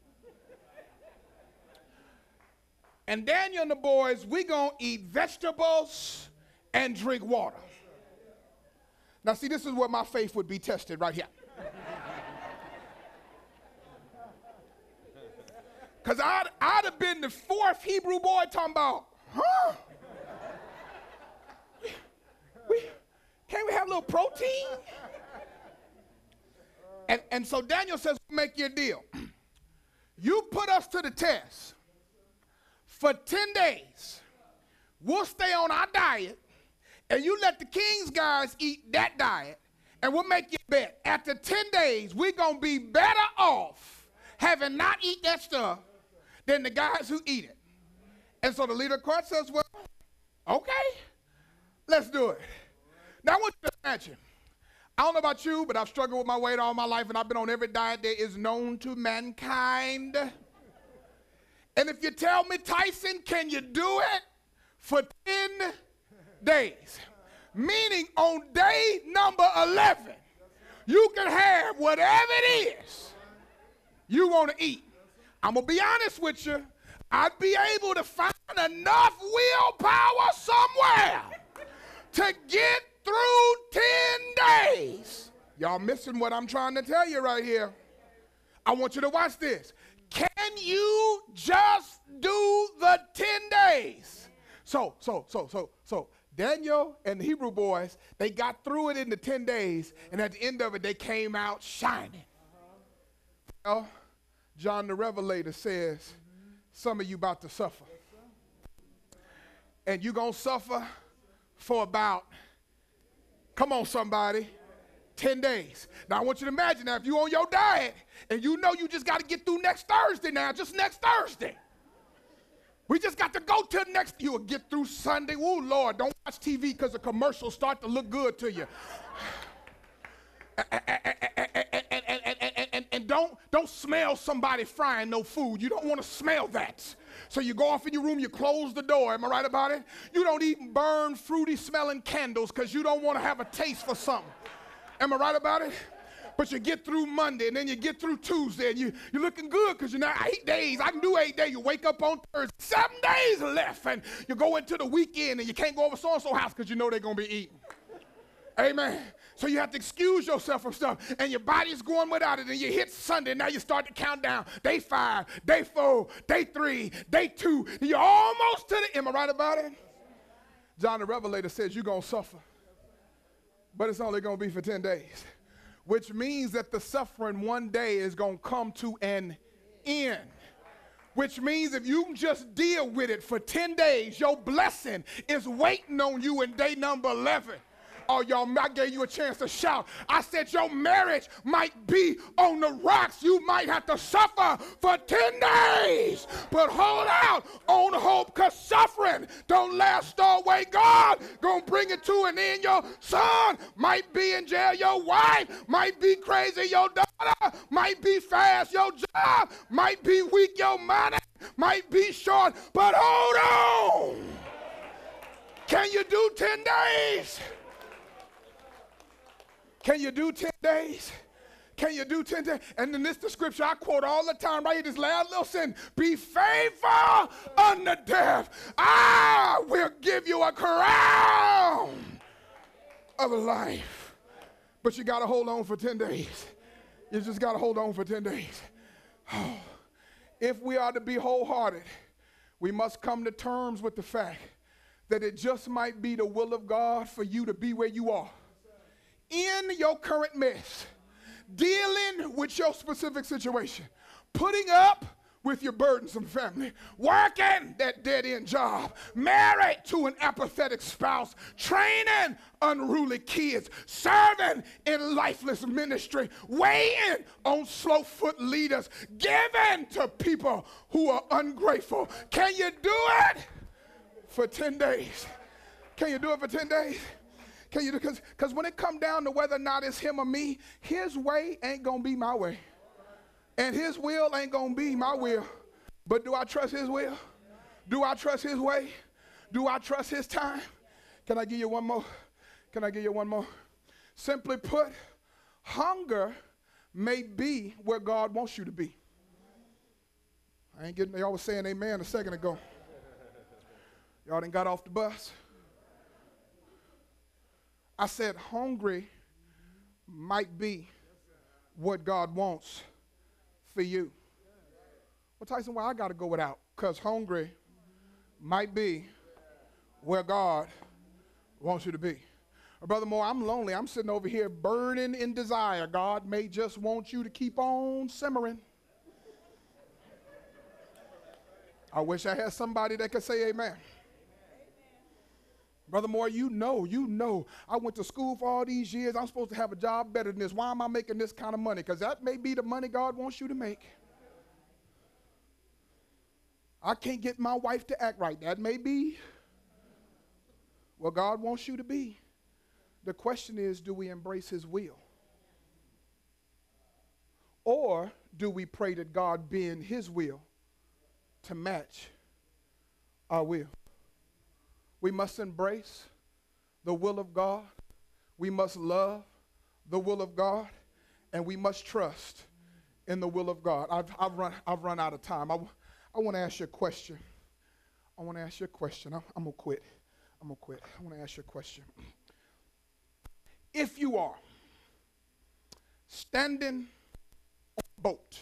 Speaker 2: And Daniel and the boys, we gonna eat vegetables and drink water. Now see, this is where my faith would be tested right here. Because I'd, I'd have been the fourth Hebrew boy talking about, huh? We, we, can't we have a little protein? And, and so Daniel says, make your deal. You put us to the test for ten days. We'll stay on our diet, and you let the king's guys eat that diet, and we'll make you a bet. After ten days, we're going to be better off having not eat that stuff than the guys who eat it. And so the leader of the court says, well, okay, let's do it. Now I want you to imagine, I don't know about you, but I've struggled with my weight all my life, and I've been on every diet that is known to mankind. And if you tell me, Tyson, can you do it for ten days? Meaning on day number eleven, you can have whatever it is you want to eat. I'm going to be honest with you. I'd be able to find enough willpower somewhere to get through ten days. Y'all missing what I'm trying to tell you right here. I want you to watch this. Can you just do the ten days? So, so, so, so, so, Daniel and the Hebrew boys, they got through it in the ten days, and at the end of it, they came out shining. Well, John the Revelator says, mm-hmm. some of you about to suffer. And you're going to suffer for about, come on somebody, ten days. Now I want you to imagine that if you're on your diet and you know you just got to get through next Thursday now, just next Thursday. We just got to go till next, you'll get through Sunday. Oh Lord, don't watch T V because the commercials start to look good to you. And don't, don't smell somebody frying no food. You don't want to smell that. So you go off in your room, you close the door. Am I right about it? You don't even burn fruity smelling candles because you don't want to have a taste for something. Am I right about it? But you get through Monday, and then you get through Tuesday, and you, you're looking good because you're not eight days. I can do eight days. You wake up on Thursday, seven days left, and you go into the weekend, and you can't go over so-and-so house because you know they're going to be eating. Amen. So you have to excuse yourself from stuff, and your body's going without it, and you hit Sunday, and now you start to count down. Day five, day four, day three, day two. And you're almost to the, am I right about it? John the Revelator says you're going to suffer, but it's only going to be for ten days, which means that the suffering one day is going to come to an end. Which means if you just deal with it for ten days, your blessing is waiting on you in day number eleven. Oh, y'all, I gave you a chance to shout. I said your marriage might be on the rocks. You might have to suffer for ten days. But hold out on hope, because suffering don't last always. God gonna bring it to an end. Your son might be in jail. Your wife might be crazy. Your daughter might be fast. Your job might be weak. Your money might be short. But hold on. Can you do ten days? Can you do ten days? Can you do ten days? And then this the scripture I quote all the time right here, this last little sentence. Be faithful unto death. I will give you a crown of life. But you got to hold on for ten days. You just got to hold on for ten days. Oh. If we are to be wholehearted, we must come to terms with the fact that it just might be the will of God for you to be where you are. In your current mess, dealing with your specific situation, putting up with your burdensome family, working that dead-end job, married to an apathetic spouse, training unruly kids, serving in lifeless ministry, waiting on slow-foot leaders, giving to people who are ungrateful. Can you do it for ten days? Can you do it for ten days? Can you do it? Because when it comes down to whether or not it's him or me, his way ain't going to be my way. And his will ain't going to be my will. But do I trust his will? Do I trust his way? Do I trust his time? Can I give you one more? Can I give you one more? Simply put, hunger may be where God wants you to be. I ain't getting, y'all was saying amen a second ago. Y'all done got off the bus. I said hungry might be what God wants for you. Well, Tyson, well, I got to go without, because hungry might be where God wants you to be. Or Brother Moore, I'm lonely. I'm sitting over here burning in desire. God may just want you to keep on simmering. I wish I had somebody that could say amen. Brother Moore, you know, you know, I went to school for all these years. I'm supposed to have a job better than this. Why am I making this kind of money? Because that may be the money God wants you to make. I can't get my wife to act right. That may be what God wants you to be. The question is, do we embrace his will? Or do we pray that God bend his will to match our will? We must embrace the will of God. We must love the will of God. And we must trust in the will of God. I've, I've, run, I've run out of time. I, I want to ask you a question. I want to ask you a question. I'm, I'm going to quit. I'm going to quit. I want to ask you a question. If you are standing on a boat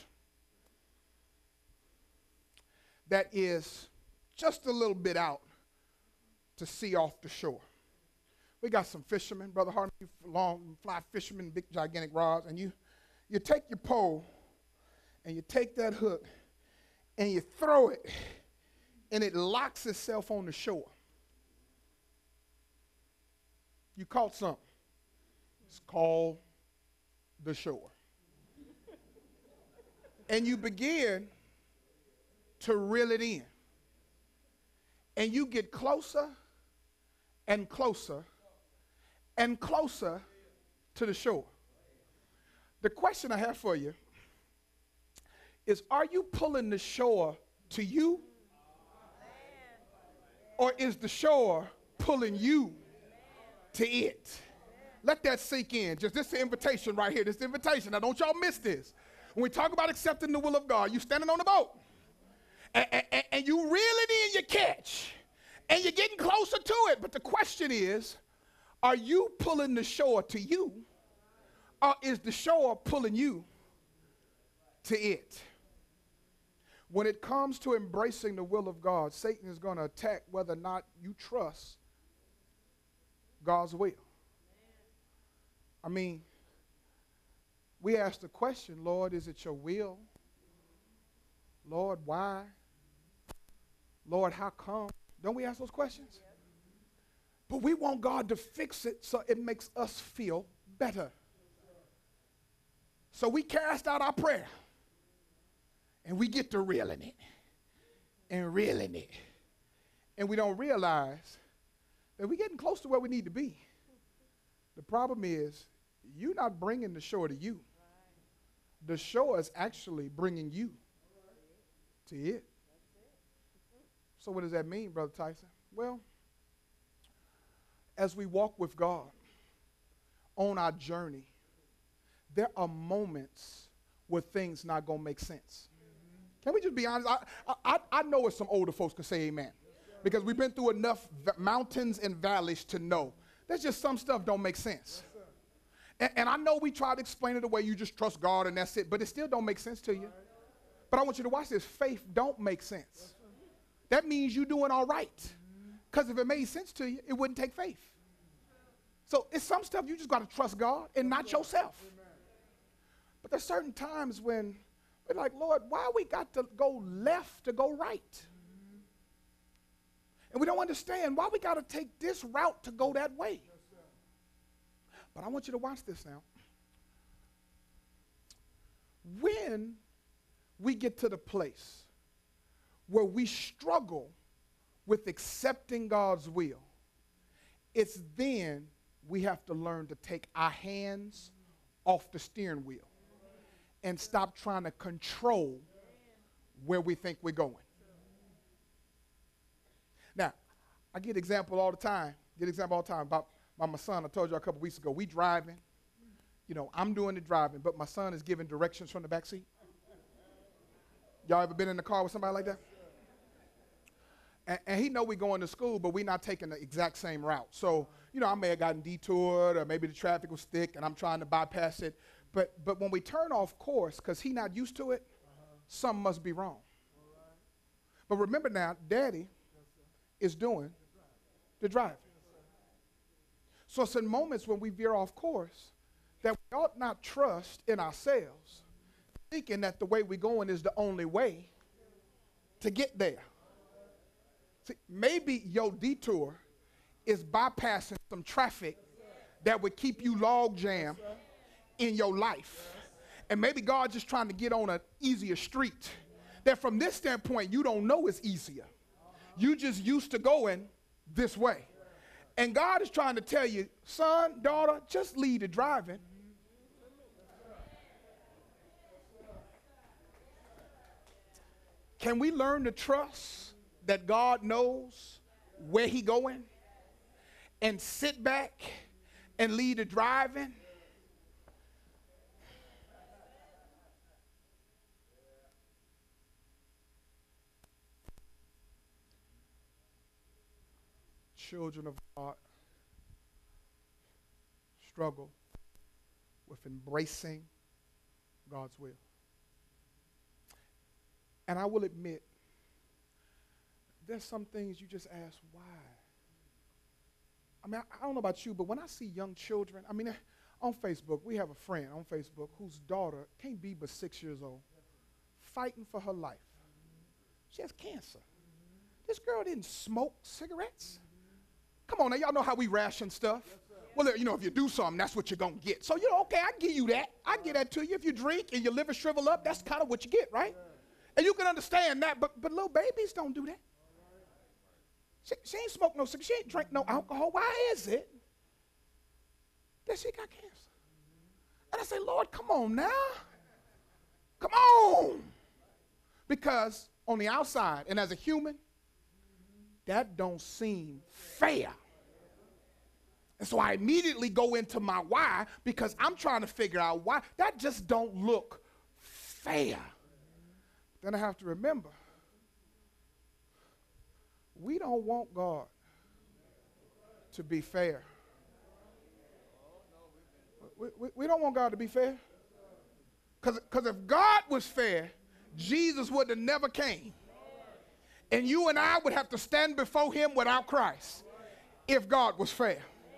Speaker 2: that is just a little bit out to sea off the shore. We got some fishermen, Brother Harden, you long fly fishermen, big gigantic rods, and you, you take your pole and you take that hook and you throw it and it locks itself on the shore. You caught something. It's called the shore. And you begin to reel it in. And you get closer and closer and closer to the shore. The question I have for you is, are you pulling the shore to you? Or is the shore pulling you to it? Let that sink in. Just this is the invitation right here. This is the invitation. Now don't y'all miss this. When we talk about accepting the will of God, you standing on the boat. And, and, and you reel it in your catch. And you're getting closer to it. But the question is, are you pulling the shore to you? Or is the shore pulling you to it? When it comes to embracing the will of God, Satan is going to attack whether or not you trust God's will. I mean, we ask the question, Lord, is it your will? Lord, why? Lord, how come? Don't we ask those questions? But we want God to fix it so it makes us feel better. So we cast out our prayer. And we get to reeling it. And reeling it. And we don't realize that we're getting close to where we need to be. The problem is, you're not bringing the shore to you. The shore is actually bringing you to it. So what does that mean, Brother Tyson? Well, as we walk with God on our journey, there are moments where things not going to make sense. Can we just be honest? I, I, I know what some older folks can say amen. Because we've been through enough v- mountains and valleys to know there's just some stuff don't make sense. And, and I know we try to explain it away. You just trust God and that's it. But it still don't make sense to you. But I want you to watch this. Faith don't make sense. That means you're doing all right. Because if it made sense to you, it wouldn't take faith. So it's some stuff you just got to trust God and not yourself. But there's certain times when we're like, Lord, why we got to go left to go right? And we don't understand why we got to take this route to go that way. But I want you to watch this now. When we get to the place where we struggle with accepting God's will, it's then we have to learn to take our hands off the steering wheel and stop trying to control where we think we're going. Now, I get example all the time, get example all the time about, about my son. I told you a couple weeks ago, we driving. You know, I'm doing the driving, but my son is giving directions from the back seat. Y'all ever been in the car with somebody like that? And, and he know we going to school, but we not taking the exact same route. So, you know, I may have gotten detoured, or maybe the traffic was thick, and I'm trying to bypass it. But but when we turn off course, because he not used to it, uh-huh. something must be wrong. Right. But remember now, Daddy yes, is doing the driving. Yes, so it's in moments when we veer off course that we ought not trust in ourselves, thinking that the way we're going is the only way to get there. See, maybe your detour is bypassing some traffic that would keep you log jammed in your life. And maybe God's just trying to get on an easier street that from this standpoint you don't know is easier. You just used to going this way. And God is trying to tell you, son, daughter, just lead the driving. Can we learn to trust that God knows where he going and sit back and lead the driving? Children of God struggle with embracing God's will. And I will admit, there's some things you just ask, why? I mean, I, I don't know about you, but when I see young children, I mean, on Facebook, we have a friend on Facebook whose daughter can't be but six years old, fighting for her life. She has cancer. This girl didn't smoke cigarettes. Come on now, y'all know how we ration stuff. Well, you know, if you do something, that's what you're going to get. So, you know, okay, I give you that. I give that to you. If you drink and your liver shrivel up, that's kind of what you get, right? And you can understand that, but, but little babies don't do that. She, she ain't smoke no cigarette. She ain't drink no alcohol. Why is it that she got cancer? And I say, Lord, come on now. Come on. Because on the outside, and as a human, that don't seem fair. And so I immediately go into my why, because I'm trying to figure out why. That just don't look fair. Then I have to remember, we don't want God to be fair. We, we, we don't want God to be fair. Because if God was fair, Jesus would have never came. And you and I would have to stand before him without Christ if God was fair.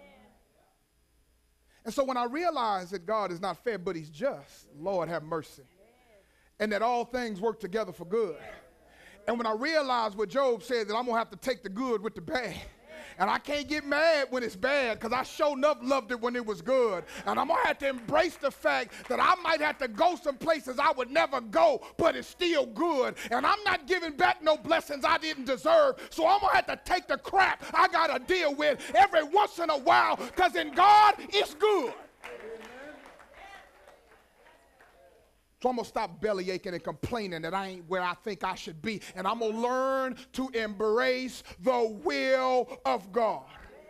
Speaker 2: And so when I realize that God is not fair, but he's just, Lord have mercy. And that all things work together for good. And when I realize what Job said, that I'm going to have to take the good with the bad. And I can't get mad when it's bad, because I sure enough loved it when it was good. And I'm going to have to embrace the fact that I might have to go some places I would never go, but it's still good. And I'm not giving back no blessings I didn't deserve. So I'm going to have to take the crap I got to deal with every once in a while, because in God, it's good. So I'm going to stop belly aching and complaining that I ain't where I think I should be. And I'm going to learn to embrace the will of God.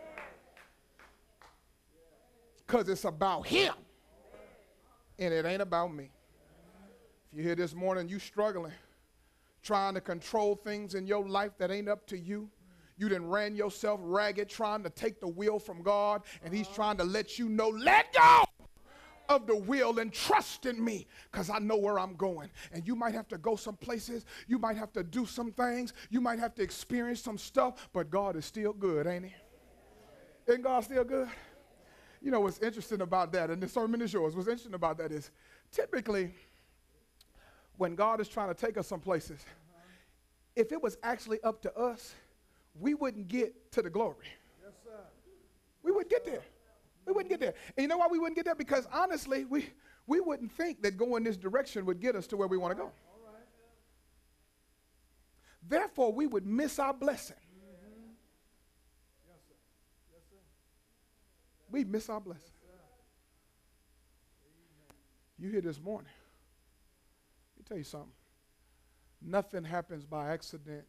Speaker 2: Because it's about him. And it ain't about me. If you're here this morning, you struggling, trying to control things in your life that ain't up to you. You done ran yourself ragged trying to take the will from God. And he's trying to let you know, let go of the will and trust in me because I know where I'm going. And you might have to go some places. You might have to do some things. You might have to experience some stuff, but God is still good, ain't he? Isn't God still good? You know what's interesting about that, and the sermon is yours, what's interesting about that is typically when God is trying to take us some places, if it was actually up to us, we wouldn't get to the glory. Yes, sir. We wouldn't get there. We wouldn't get there. And you know why we wouldn't get there? Because honestly, we, we wouldn't think that going this direction would get us to where we want to go. All right. Therefore, we would miss our blessing. Mm-hmm. Yes, sir. Yes, sir. We miss our blessing. Yes, you here this morning. Let me tell you something. Nothing happens by accident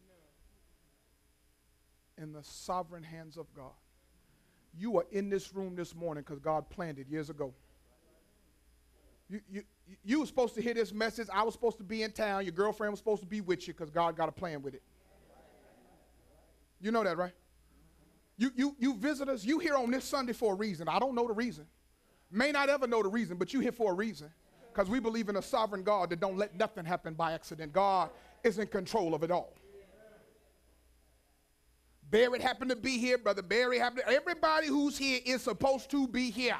Speaker 2: in the sovereign hands of God. You are in this room this morning because God planned it years ago. You, you, you were supposed to hear this message. I was supposed to be in town. Your girlfriend was supposed to be with you because God got a plan with it. You know that, right? You, you, you visitors, you here on this Sunday for a reason. I don't know the reason. May not ever know the reason, but you here for a reason. Because we believe in a sovereign God that don't let nothing happen by accident. God is in control of it all. Barrett happened to be here. Brother Barry happened to, everybody who's here is supposed to be here.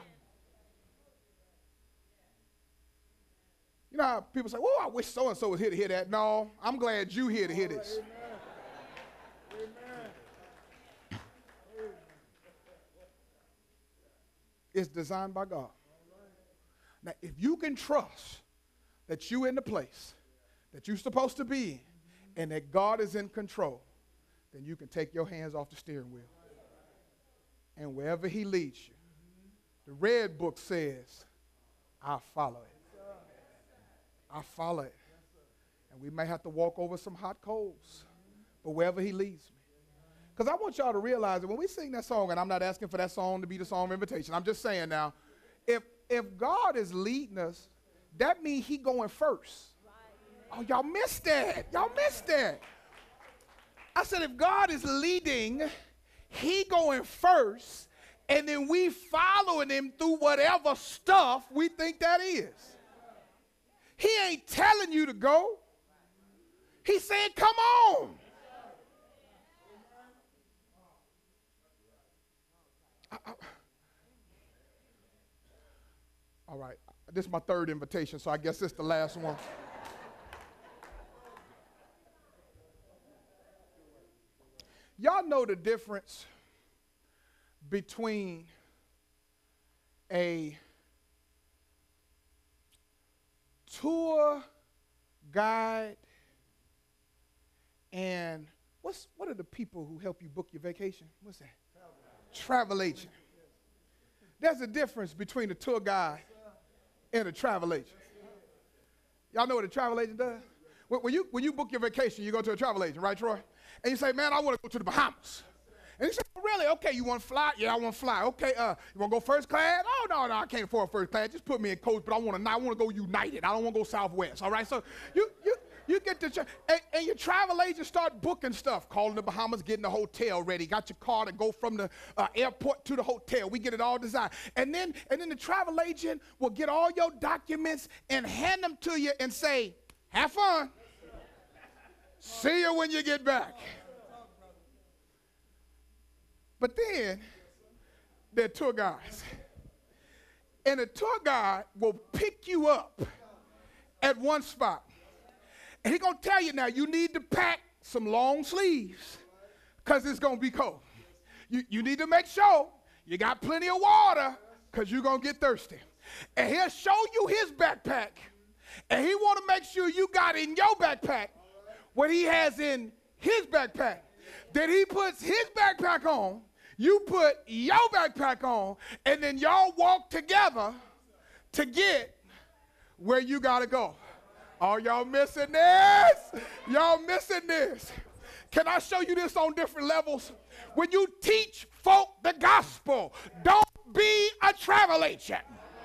Speaker 2: You know how people say, oh, I wish so-and-so was here to hear that. No, I'm glad you're here to hear this. Amen. Amen. It's designed by God. Now, if you can trust that you're in the place that you're supposed to be in and that God is in control, then you can take your hands off the steering wheel. And wherever he leads you, the red book says, I follow it. I follow it. And we may have to walk over some hot coals, but wherever he leads me. Because I want y'all to realize that when we sing that song, and I'm not asking for that song to be the song of invitation, I'm just saying now, if If God is leading us, that means he going first. Oh, y'all missed that. Y'all missed that. I said if God is leading, he going first, and then we following him through whatever stuff we think that is. He ain't telling you to go. He's saying, come on. I, I, All right, this is my third invitation, so I guess this is the last one. Y'all know the difference between a tour guide and what's what are the people who help you book your vacation? What's that? Travel agent. Travel agent. There's a difference between a tour guide and a travel agent. Y'all know what a travel agent does? When, when, you, when you book your vacation, you go to a travel agent, right, Troy? And you say, man, I want to go to the Bahamas. And he said, oh, really? Okay, you want to fly? Yeah, I want to fly. Okay, uh, you want to go first class? Oh, no, no, I can't afford first class. Just put me in coach, but I want to I want to go United. I don't want to go Southwest, all right? So you, you, you get to, and, and your travel agent start booking stuff, calling the Bahamas, getting the hotel ready, got your car to go from the uh, airport to the hotel. We get it all designed. And then, and then the travel agent will get all your documents and hand them to you and say, have fun. See you when you get back. But then, there are tour guides. And a tour guide will pick you up at one spot. And he's going to tell you now, you need to pack some long sleeves because it's going to be cold. You, you need to make sure you got plenty of water because you're going to get thirsty. And he'll show you his backpack. And he want to make sure you got in your backpack what he has in his backpack. Then he puts his backpack on, you put your backpack on, and then y'all walk together to get where you got to go. Oh, y'all missing this? Y'all missing this? Can I show you this on different levels? When you teach folk the gospel, don't be a travel agent.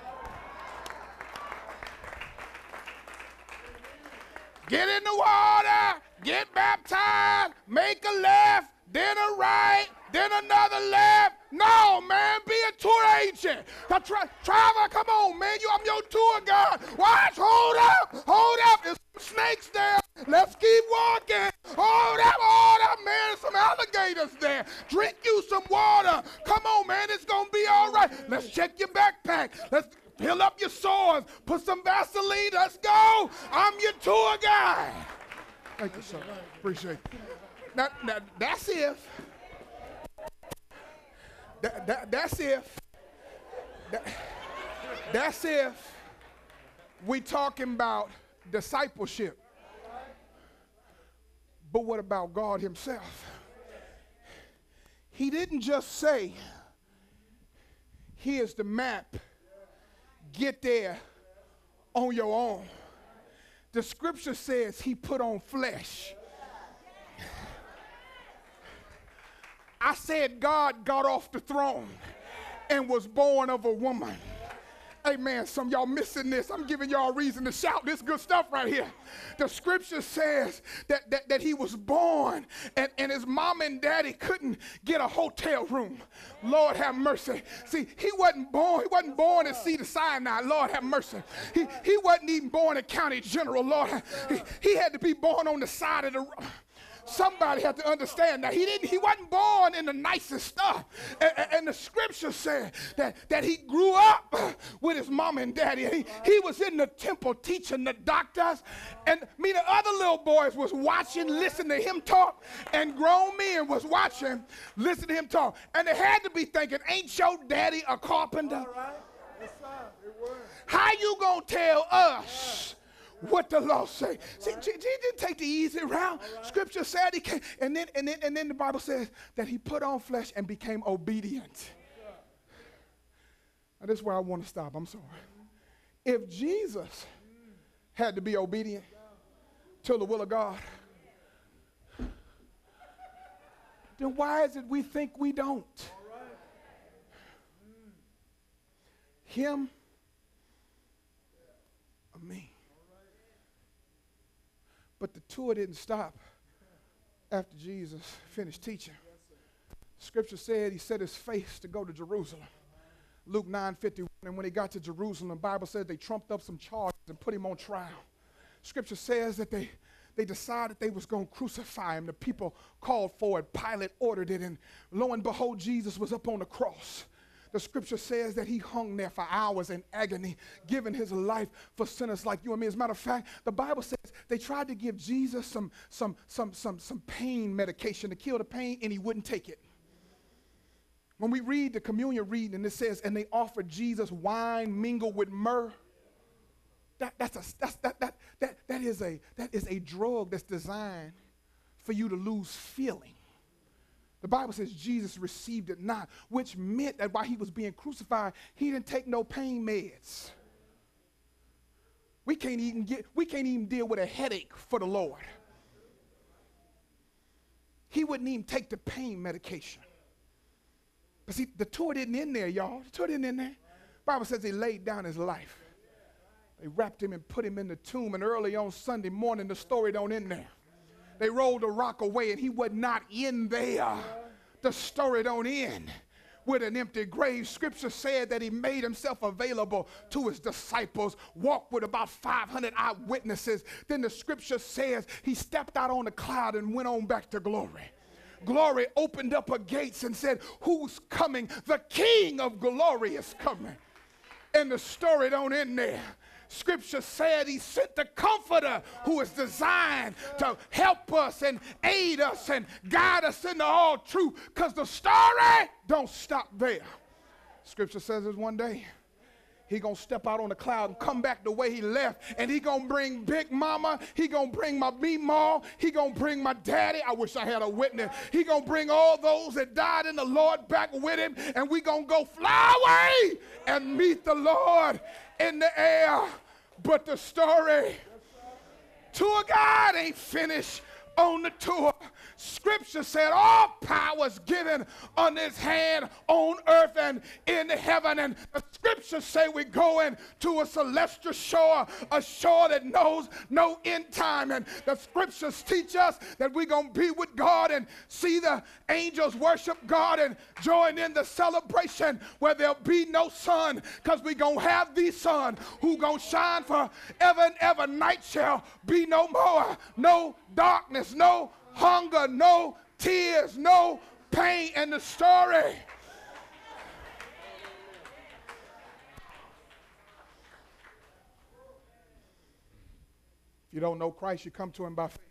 Speaker 2: Get in the water, get baptized, make a left, then a right, then another left. No, man, be a tour agent. Now, tra- Travel, come on, man. You, I'm your tour guide. Watch, hold up, hold up. There's some snakes there. Let's keep walking. Hold up, hold up, man. There's some alligators there. Drink you some water. Come on, man. It's going to be all right. Let's check your backpack. Let's fill up your sores. Put some Vaseline. Let's go. I'm your tour guide. Thank you, sir. Appreciate it. Now, now that's if. That, that, that's if. That, that's if we talking about discipleship. But what about God himself? He didn't just say, here's the map. Get there on your own. The scripture says he put on flesh. I said God got off the throne and was born of a woman. Amen. Some of y'all missing this. I'm giving y'all a reason to shout this good stuff right here. The scripture says that, that, that he was born and, and his mom and daddy couldn't get a hotel room. Lord have mercy. See, he wasn't born. He wasn't born at Cedar Sinai. Lord have mercy. He, he wasn't even born at County General. Lord, he, he had to be born on the side of the road. Somebody had to understand that he didn't. He wasn't born in the nicest stuff, and, and the scripture said that that he grew up with his mom and daddy. He, he was in the temple teaching the doctors, and me the other little boys was watching, listening to him talk, and grown men was watching, listening to him talk, and they had to be thinking, "Ain't your daddy a carpenter? All right. Yes, sir. It was. How you gonna tell us what the law say?" See, Jesus didn't take the easy route. Right. Scripture said he came, and then and then and then the Bible says that he put on flesh and became obedient. Now, this is where I want to stop. I'm sorry. If Jesus had to be obedient to the will of God, then why is it we think we don't? Him or me? But the tour didn't stop after Jesus finished teaching. Scripture said he set his face to go to Jerusalem. Luke nine fifty-one, and when he got to Jerusalem, the Bible says they trumped up some charges and put him on trial. Scripture says that they, they decided they was going to crucify him. The people called for it. Pilate ordered it, and lo and behold, Jesus was up on the cross. The scripture says that he hung there for hours in agony, giving his life for sinners like you and me. As a matter of fact, the Bible says they tried to give Jesus some, some, some, some, some pain medication to kill the pain, and he wouldn't take it. When we read the communion reading, and it says, and they offered Jesus wine mingled with myrrh. That, that's a, that's, that, that, that, that, is a, that is a drug that's designed for you to lose feeling. The Bible says Jesus received it not, which meant that while he was being crucified, he didn't take no pain meds. We can't even get, we can't even deal with a headache for the Lord. He wouldn't even take the pain medication. But see, the tour didn't end there, y'all. The tour didn't end there. The Bible says he laid down his life. They wrapped him and put him in the tomb, and early on Sunday morning, the story don't end there. They rolled the rock away, and he was not in there. The story don't end with an empty grave. Scripture said that he made himself available to his disciples, walked with about five hundred eyewitnesses. Then the scripture says he stepped out on the cloud and went on back to glory. Glory opened up her gates and said, "Who's coming? The King of glory is coming." And the story don't end there. Scripture said he sent the comforter who is designed to help us and aid us and guide us into all truth, because the story don't stop there. Scripture says there's one day he gonna step out on the cloud and come back the way he left, and he gonna bring Big Mama, he gonna bring my B-Ma, he gonna bring my daddy. I wish I had a witness. He gonna bring all those that died in the Lord back with him, and we gonna go fly away and meet the Lord in the air. But the story, tour guide ain't finished on the tour. Scripture said all power is given on his hand on earth and in heaven. And the scriptures say we're going to a celestial shore, a shore that knows no end time. And the scriptures teach us that we're going to be with God and see the angels worship God and join in the celebration where there'll be no sun, because we're going to have the sun who going to shine forever and ever. Night shall be no more. No darkness, no hunger, no tears, no pain. And the story, if you don't know Christ, you come to him by faith.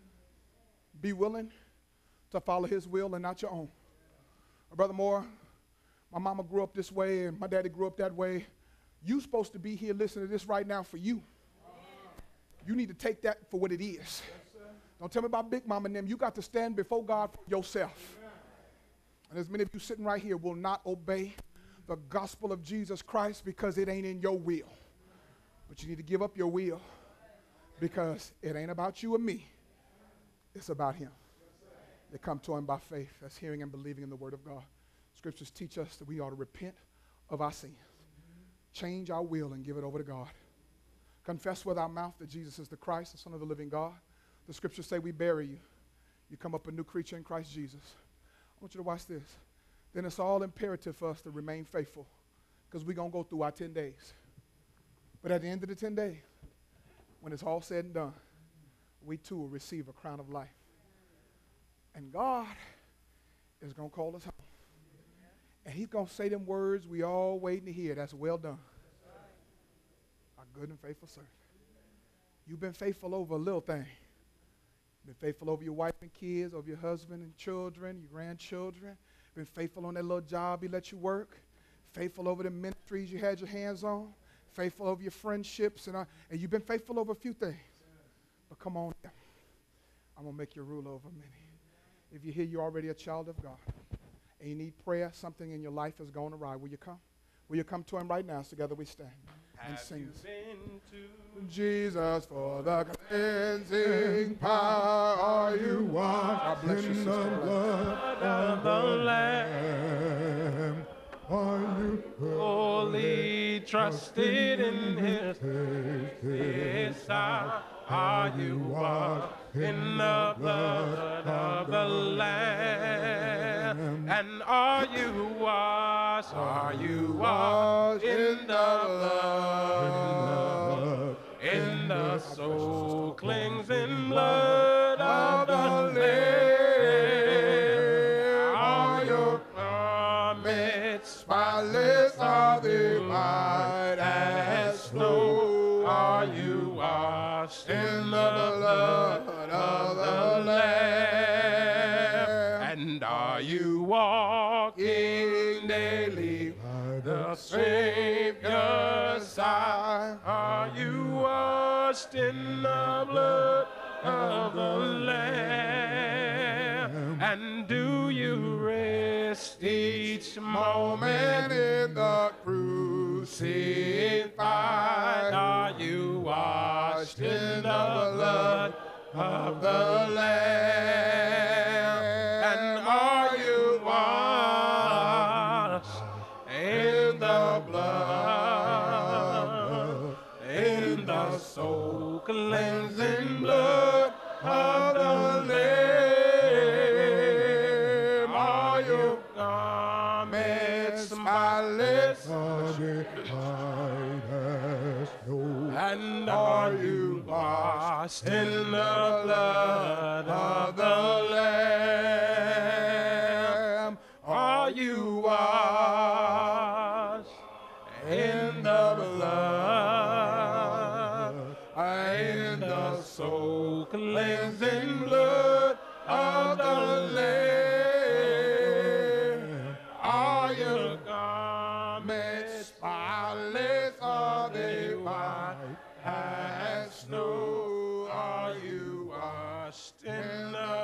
Speaker 2: Be willing to follow his will and not your own. Brother Moore, my mama grew up this way and my daddy grew up that way. You're supposed to be here listening to this right now for you. You need to take that for what it is. Yes, don't tell me about Big Mama and them. You got to stand before God for yourself. Amen. And as many of you sitting right here will not obey the gospel of Jesus Christ because it ain't in your will. But you need to give up your will because it ain't about you and me. It's about him. They come to him by faith. That's hearing and believing in the word of God. Scriptures teach us that we ought to repent of our sins. Change our will and give it over to God. Confess with our mouth that Jesus is the Christ, the Son of the living God. The scriptures say we bury you. You come up a new creature in Christ Jesus. I want you to watch this. Then it's all imperative for us to remain faithful because we're going to go through our ten days. But at the end of the ten days, when it's all said and done, we too will receive a crown of life. And God is going to call us home. And he's going to say them words we all waiting to hear. That's well done. Our good and faithful servant. You've been faithful over a little thing. Been faithful over your wife and kids, over your husband and children, your grandchildren. Been faithful on that little job he let you work. Faithful over the ministries you had your hands on. Faithful over your friendships. And, uh, and you've been faithful over a few things. But come on here. I'm going to make you rule over many. If you're here, you're already a child of God. And you need prayer, something in your life is going awry. Will you come? Will you come to him right now? So together we stand and
Speaker 1: Have
Speaker 2: sing.
Speaker 1: you been to
Speaker 2: Jesus for the cleansing power. Are you washed? God bless you,
Speaker 3: In the
Speaker 2: sister.
Speaker 3: blood of the Lamb, are you
Speaker 1: fully trusted in his his side? Are you washed in the blood of the Lamb? And are you washed? Are you washed in the blood? In the soul cleansing blood of the Lamb? Are your garments spotless? Are they white as snow? Are you washed in the blood of the Lamb? And are you walking daily by the Savior's side? Are you washed in the blood of the Lamb? And do you rest each moment in the crucified? Are you washed in the blood of the Lamb? And are you washed in the blood, in the soul cleansing blood of the Lamb? Are your garments spotless? And are you washed in the blood of the Lamb? Are you washed in the blood, in the soul cleansing blood of the Lamb? Are your garments spotless? Are they white as snow? Are you washed in the